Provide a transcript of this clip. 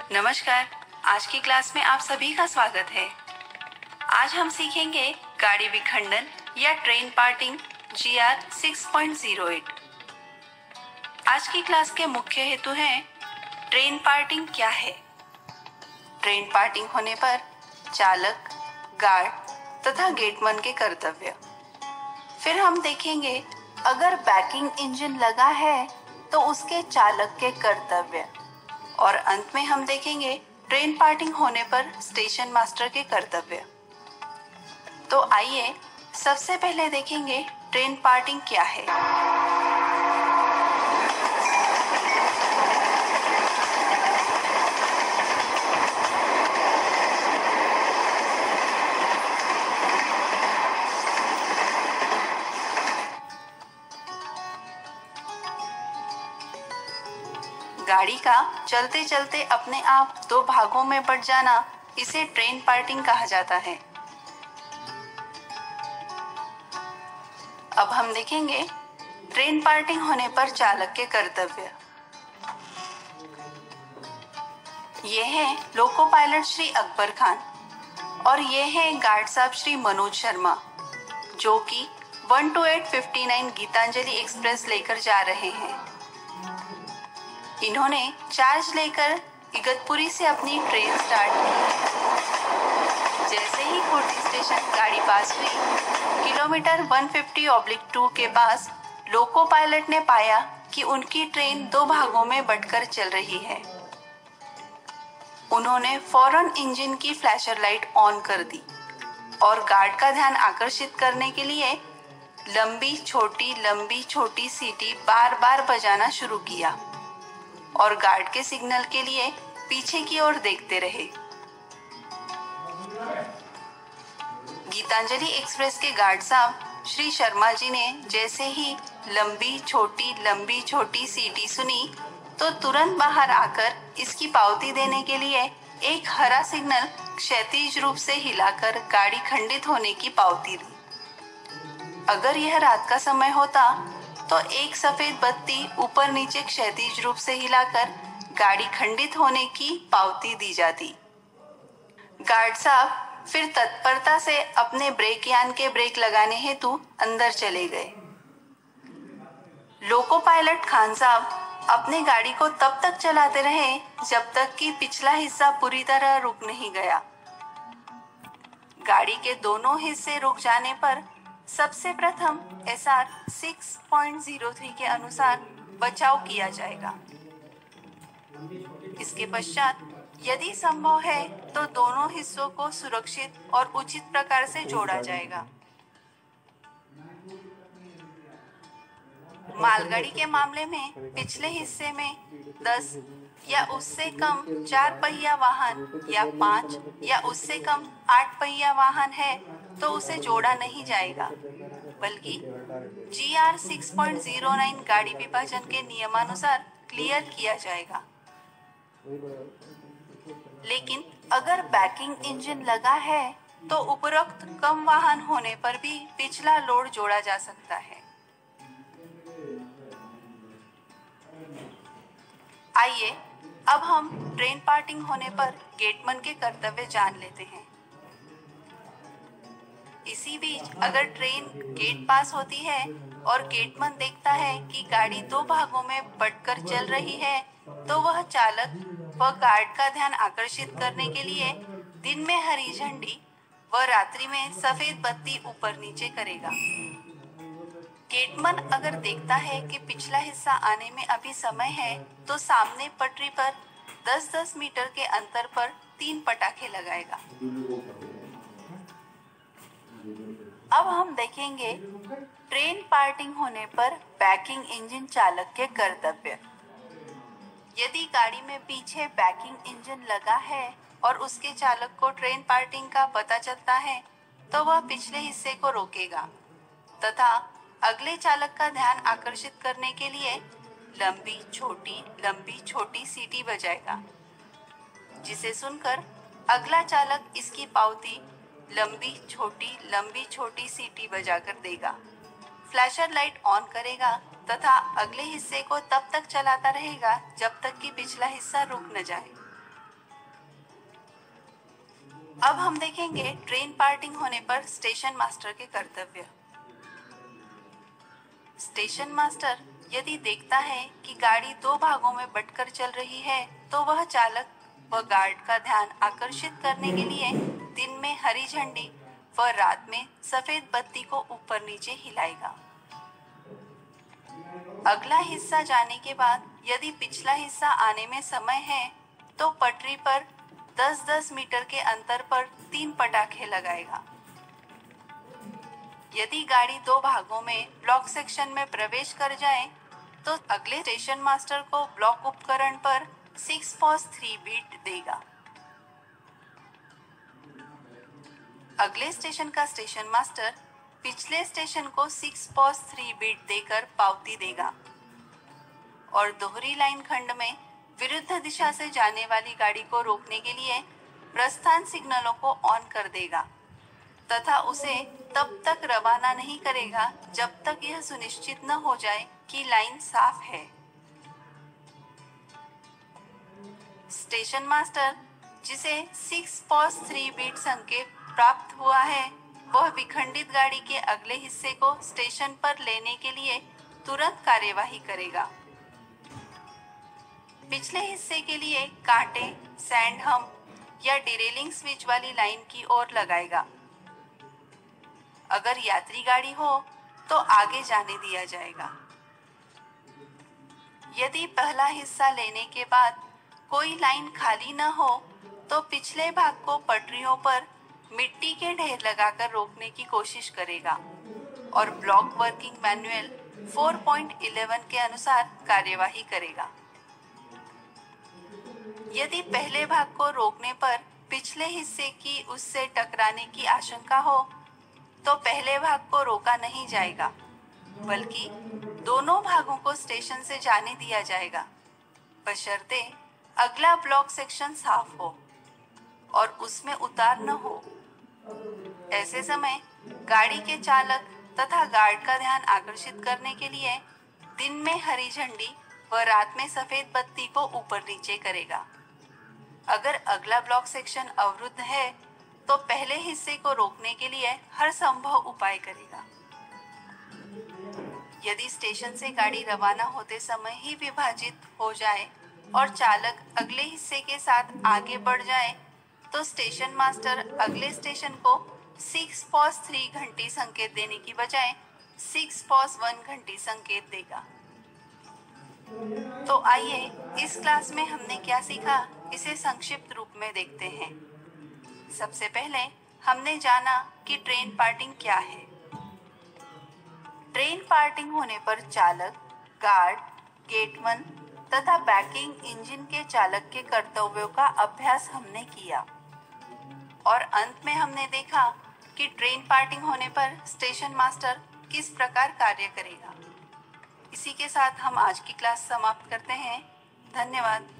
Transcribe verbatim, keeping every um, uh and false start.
नमस्कार। आज की क्लास में आप सभी का स्वागत है। आज हम सीखेंगे गाड़ी विखंडन या train parting G R six point zero eight. आज की क्लास के मुख्य हेतु हैं ट्रेन पार्टिंग क्या है, ट्रेन पार्टिंग होने पर चालक, गार्ड तथा गेटमैन के कर्तव्य। फिर हम देखेंगे अगर बैकिंग इंजन लगा है तो उसके चालक के कर्तव्य, और अंत में हम देखेंगे ट्रेन पार्टिंग होने पर स्टेशन मास्टर के कर्तव्य। तो आइए सबसे पहले देखेंगे ट्रेन पार्टिंग क्या है। गाड़ी का चलते चलते अपने आप दो भागों में बट जाना, इसे ट्रेन पार्टिंग कहा जाता है। अब हम देखेंगे ट्रेन पार्टिंग होने पर चालक के कर्तव्य। ये हैं लोको पायलट श्री अकबर खान और ये हैं गार्ड साहब श्री मनोज शर्मा, जो कि one two eight fifty nine Gitanjali express लेकर जा रहे हैं। इन्होंने चार्ज लेकर इगतपुरी से अपनी ट्रेन स्टार्ट की। जैसे ही खुर्दी स्टेशन गाड़ी पास हुई, kilometre one fifty oblique two के पास लोको पायलट ने पाया कि उनकी ट्रेन दो भागों में बंटकर चल रही है। उन्होंने फौरन इंजन की फ्लैशर लाइट ऑन कर दी और गार्ड का ध्यान आकर्षित करने के लिए लंबी छोटी लंबी छोटी सीटी बार बार बजाना शुरू किया और गार्ड के सिग्नल के लिए पीछे की ओर देखते रहे। गीतांजलि एक्सप्रेस के गार्ड साहब श्री शर्मा जी ने जैसे ही लंबी छोटी लंबी छोटी सीटी सुनी तो तुरंत बाहर आकर इसकी पावती देने के लिए एक हरा सिग्नल क्षैतिज रूप से हिलाकर गाड़ी खंडित होने की पावती दी। अगर यह रात का समय होता तो एक सफेद बत्ती ऊपर नीचे क्षैतिज रूप से हिलाकर गाड़ी खंडित होने की पावती दी जाती। गार्ड साहब फिर तत्परता से अपने ब्रेक यान के ब्रेक लगाने हेतु अंदर चले गए। लोको पायलट खान साहब अपने गाड़ी को तब तक चलाते रहे जब तक कि पिछला हिस्सा पूरी तरह रुक नहीं गया। गाड़ी के दोनों हिस्से रुक जाने पर सबसे प्रथम S R six point zero three के अनुसार बचाव किया जाएगा। इसके पश्चात यदि संभव है तो दोनों हिस्सों को सुरक्षित और उचित प्रकार से जोड़ा जाएगा। मालगाड़ी के मामले में पिछले हिस्से में दस या उससे कम चार पहिया वाहन या पाँच या उससे कम आठ पहिया वाहन है तो उसे जोड़ा नहीं जाएगा, बल्कि G R six point zero nine गाड़ी विभाजन के नियमानुसार क्लियर किया जाएगा। लेकिन अगर बैकिंग इंजन लगा है तो उपरोक्त कम वाहन होने पर भी पिछला लोड जोड़ा जा सकता है। आइए अब हम ट्रेन पार्टिंग होने पर गेटमैन के कर्तव्य जान लेते हैं। इसी बीच अगर ट्रेन गेट पास होती है और गेटमैन देखता है कि गाड़ी दो भागों में बंटकर चल रही है तो वह चालक व गार्ड का ध्यान आकर्षित करने के लिए दिन में हरी झंडी व रात्रि में सफेद बत्ती ऊपर नीचे करेगा। गेटमैन अगर देखता है कि पिछला हिस्सा आने में अभी समय है तो सामने पटरी पर दस दस मीटर के अंतर पर तीन पटाखे लगाएगा। अब हम देखेंगे ट्रेन पार्टिंग होने पर बैकिंग इंजन चालक के कर्तव्य। यदि गाड़ी में पीछे बैकिंग इंजन लगा है और उसके चालक को ट्रेन पार्टिंग का पता चलता है तो वह पिछले हिस्से को रोकेगा तथा अगले चालक का ध्यान आकर्षित करने के लिए लंबी छोटी लंबी छोटी सीटी बजाएगा, जिसे सुनकर अगला चालक इसकी पावती लंबी छोटी लंबी छोटी सीटी बजाकर देगा। फ्लैशर लाइट ऑन करेगा तथा अगले हिस्से को तब तक चलाता रहेगा जब तक कि पिछला हिस्सा रुक न जाए। अब हम देखेंगे ट्रेन पार्टिंग होने पर स्टेशन मास्टर के कर्तव्य। स्टेशन मास्टर यदि देखता है कि गाड़ी दो भागों में बंटकर चल रही है तो वह चालक व गार्ड का ध्यान आकर्षित करने के लिए दिन में हरी झंडी व रात में सफेद बत्ती को ऊपर नीचे हिलाएगा। अगला हिस्सा जाने के बाद यदि पिछला हिस्सा आने में समय है तो पटरी पर दस दस मीटर के अंतर पर तीन पटाखे लगाएगा। यदि गाड़ी दो भागों में ब्लॉक सेक्शन में प्रवेश कर जाए तो अगले स्टेशन मास्टर को ब्लॉक उपकरण पर सिक्स पॉज थ्री बीट देगा। अगले स्टेशन का स्टेशन मास्टर पिछले स्टेशन को सिक्स पॉज थ्री बीट देकर पावती देगा और दोहरी लाइन खंड में विरुद्ध दिशा से जाने वाली गाड़ी को रोकने के लिए प्रस्थान सिग्नलों को ऑन कर देगा तथा उसे तब तक रवाना नहीं करेगा जब तक यह सुनिश्चित न हो जाए कि लाइन साफ है। स्टेशन मास्टर जिसे सिक्स पॉज थ्री बीट संकेत प्राप्त हुआ है वह विखंडित गाड़ी के अगले हिस्से को स्टेशन पर लेने के लिए तुरंत कार्यवाही करेगा। पिछले हिस्से के लिए कांटे सैंड हम्प या डिरेलिंग स्विच वाली लाइन की ओर लगाएगा। अगर यात्री गाड़ी हो तो आगे जाने दिया जाएगा। यदि पहला हिस्सा लेने के बाद कोई लाइन खाली न हो तो पिछले भाग को पटरियों पर मिट्टी के ढेर लगाकर रोकने की कोशिश करेगा और block working manual four point eleven के अनुसार कार्यवाही करेगा। यदि पहले भाग को रोकने पर पिछले हिस्से की उससे टकराने की आशंका हो तो पहले भाग को रोका नहीं जाएगा बल्कि दोनों भागों को स्टेशन से जाने दिया जाएगा बशर्ते अगला ब्लॉक सेक्शन साफ हो और उसमें उतार न हो। ऐसे समय गाड़ी के चालक तथा गार्ड का ध्यान आकर्षित करने के लिए दिन में हरी झंडी व रात में सफेद बत्ती को ऊपर नीचे करेगा। अगर अगला ब्लॉक सेक्शन अवरुद्ध है तो पहले हिस्से को रोकने के लिए हर संभव उपाय करेगा। यदि स्टेशन से गाड़ी रवाना होते समय ही विभाजित हो जाए और चालक अगले हिस्से के साथ आगे बढ़ जाए तो स्टेशन मास्टर अगले स्टेशन को सिक्स पॉज थ्री घंटी संकेत देने की बजाय सिक्स पॉज वन घंटी संकेत देगा। तो आइए इस क्लास में हमने क्या सीखा इसे संक्षिप्त रूप में देखते हैं। सबसे पहले हमने जाना कि ट्रेन पार्टिंग क्या है। ट्रेन पार्टिंग होने पर चालक, गार्ड, गेटमैन तथा बैकिंग इंजन के चालक के कर्तव्यों का अभ्यास हमने किया और अंत में हमने देखा कि ट्रेन पार्टिंग होने पर स्टेशन मास्टर किस प्रकार कार्य करेगा। इसी के साथ हम आज की क्लास समाप्त करते हैं। धन्यवाद।